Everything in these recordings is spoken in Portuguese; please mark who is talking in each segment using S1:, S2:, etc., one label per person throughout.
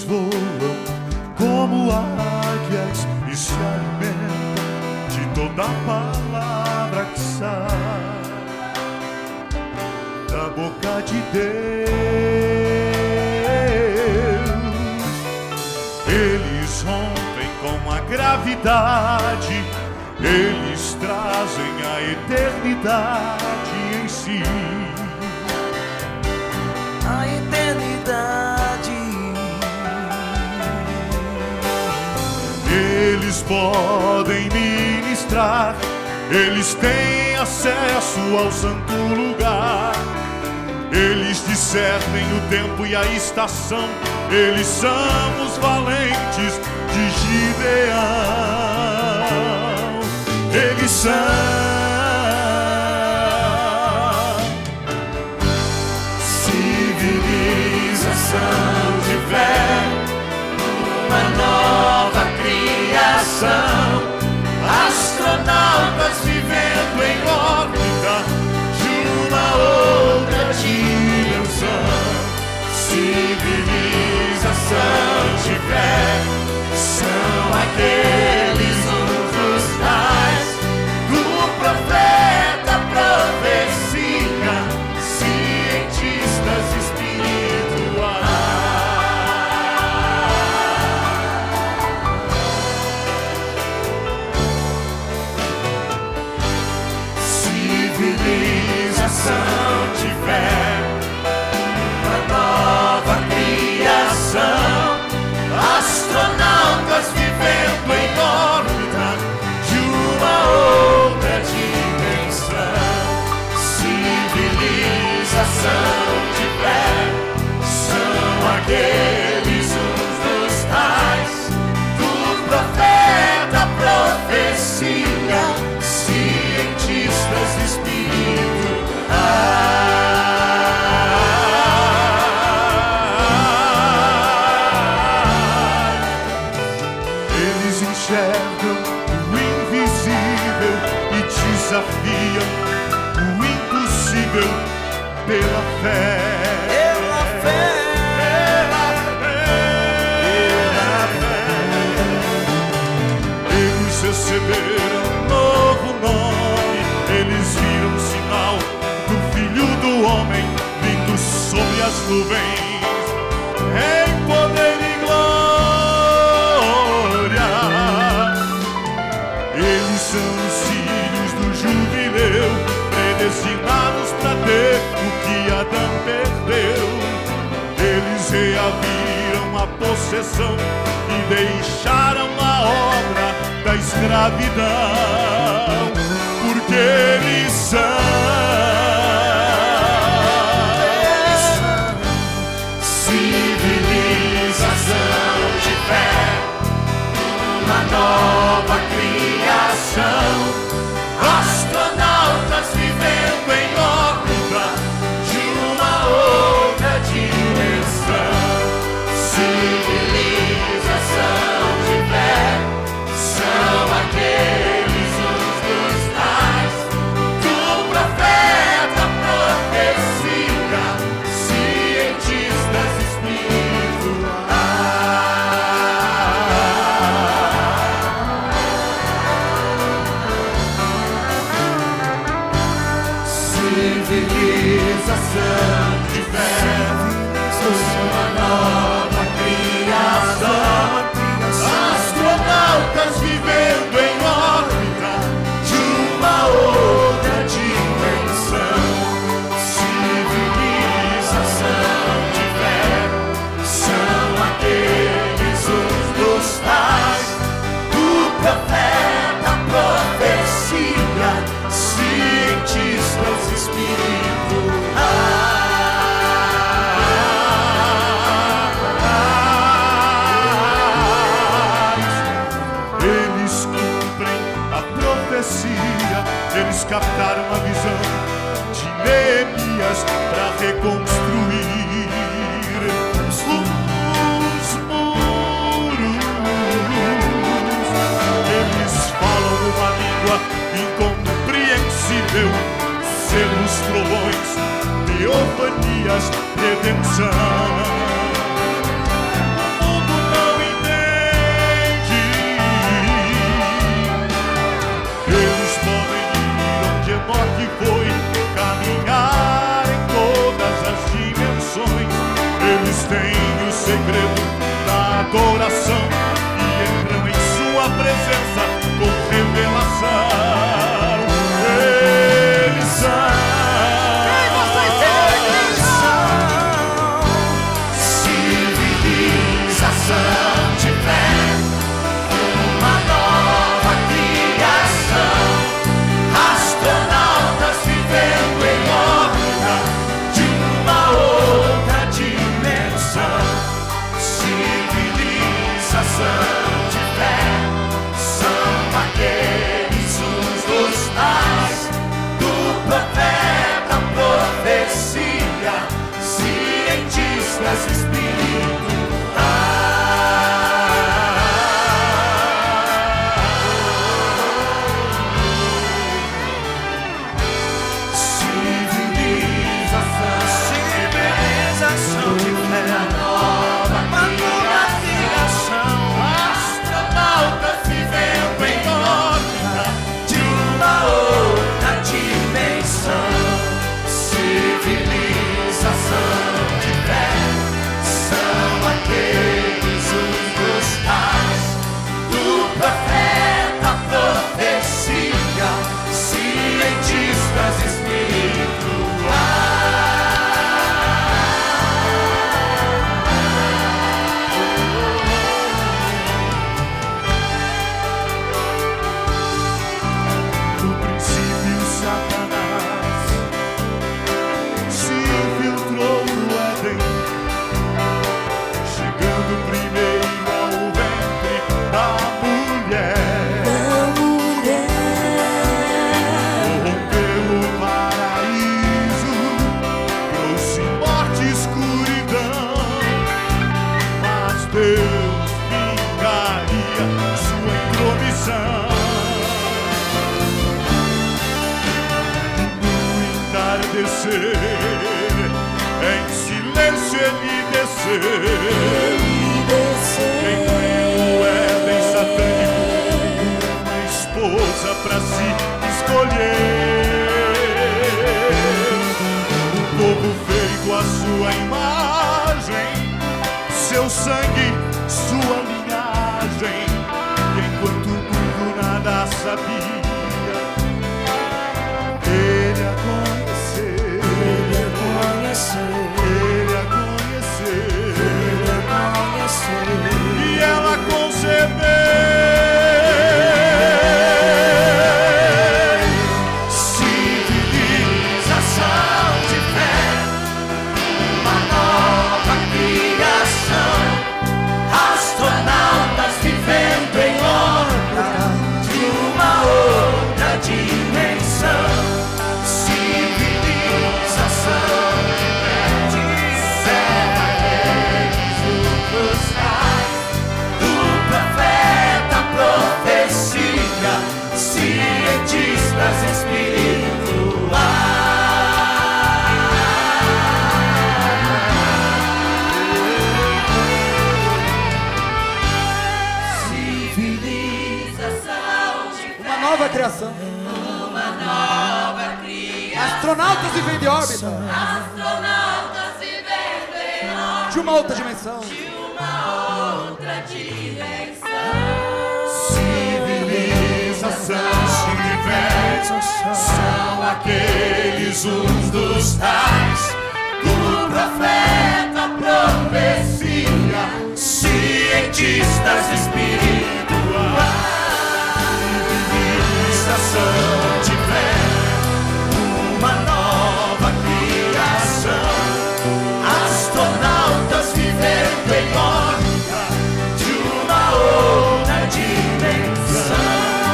S1: voam como águias e se alimentam de toda palavra que sai da boca de Deus. Eles rompem com a gravidade, eles trazem a eternidade em si.
S2: A eternidade.
S1: Eles podem ministrar, eles têm acesso ao santo lugar. Eles discernem o tempo e a estação, eles são os valentes de Gideão. Eles são civilização de fé, uma nova criação, astronautas vivendo em órbita de uma outra dimensão. Civilização de fé são aqueles uns dos tais do profeta, profecia, cientistas civilização de fé, uma nova criação, astronautas vivendo em órbita de uma outra dimensão. Civilização de fé são aqueles uns dos tais do profeta, profecia, cientistas eles enxergam o invisível e desafiam o impossível pela fé.
S2: Pela fé.
S1: Pela fé. Eles receberam um novo nome, eles viram o sinal do Filho do Homem vindo sobre as nuvens em poder e glória. Eles são os filhos do jubileu, predestinados para ter o que Adão perdeu. Eles reaviram a possessão e deixaram a obra da escravidão, porque eles são civilização de fé, uma nova criação, astronautas vivendo em órbita de uma outra dimensão. Civilização de fé são aqueles uns dos tais do profeta, profecia, cientistas civilização de fé, uma nova criação, astronautas vivendo em órbita de uma outra dimensão. Civilização de fé são aqueles uns dos tais do profeta, profecia, cientistas espirituais. Eles cumprem a profecia, eles captaram a visão de Neemias para reconstruir os muros. Eles falam uma língua incompreensível, selos, trovões, teofanias, redenção. O Enoque foi caminhar em todas as dimensões. Eles têm o segredo da adoração e entram em sua presença com revelação. Eles são civilização de fé, uma nova criação, astronautas vivendo em órbita de uma outra dimensão. Civilização de fé, são aqueles uns dos tais do profeta, profecia, cientistas espirituais. Em silêncio ele desceu. Quem tem o Éden satânico, uma esposa pra se escolher. Um povo feito à sua imagem, seu sangue, sua linhagem. E enquanto o mundo nada sabia, ele a conheceu. E ela concebeu. Civilização de fé, uma nova criação, astronautas vivendo em órbita de uma outra dimensão. Civilização de fé, do profeta, profecia, cientistas espirituais. Civilização de fé,
S3: uma nova criação.
S2: uma nova criação,
S3: Astronautas vivendo em órbita
S2: astronautas vivendo em órbita
S3: de uma outra dimensão.
S1: Civilização de fé, são aqueles uns dos tais do profeta, profecia, cientistas espirituais. Civilização de fé, uma nova criação, astronautas vivendo em órbita de uma outra dimensão.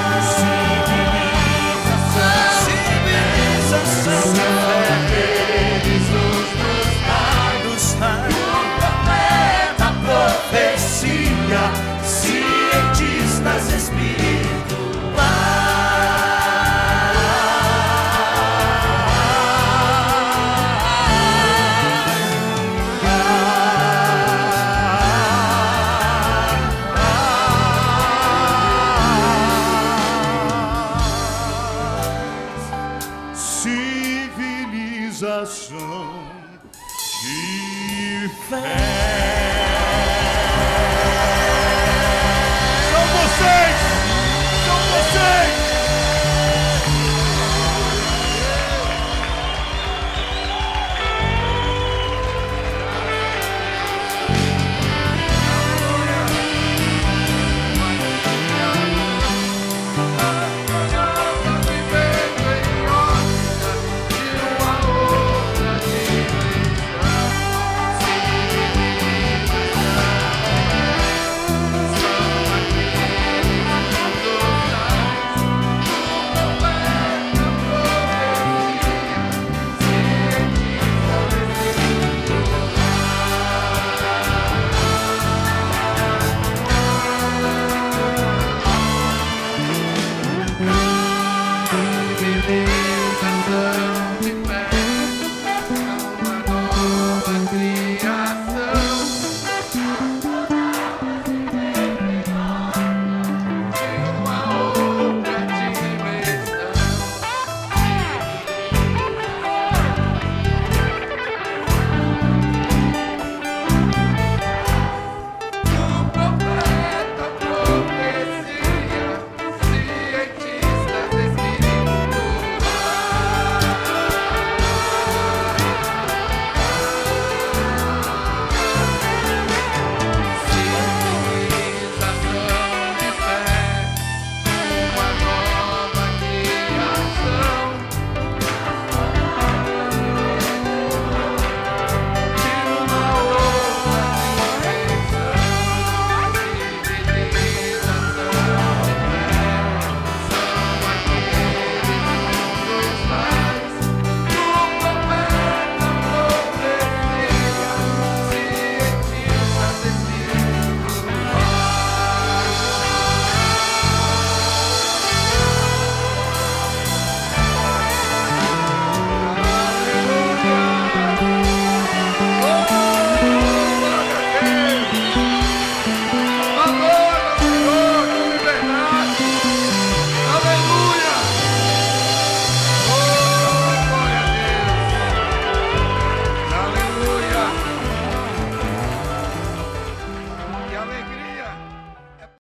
S1: Civilização de fé, aqueles uns dos tais do profeta, profecia, cientistas realização de fé. São vocês! São vocês!
S4: Baby.